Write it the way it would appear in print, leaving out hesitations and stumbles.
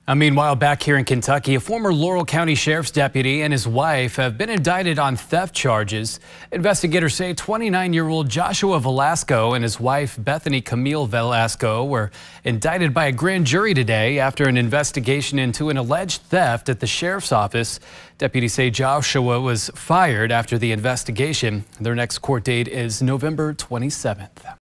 Meanwhile, back here in Kentucky, a former Laurel-County Sheriff's deputy and his wife have been indicted on theft charges. Investigators say 29-year-old Joshua-Velasco and his wife Bethany-Camille-Velasco were indicted by a grand jury today after an investigation into an alleged theft at the sheriff's office. Deputies say Joshua was fired after the investigation. Their next court date is November 27th.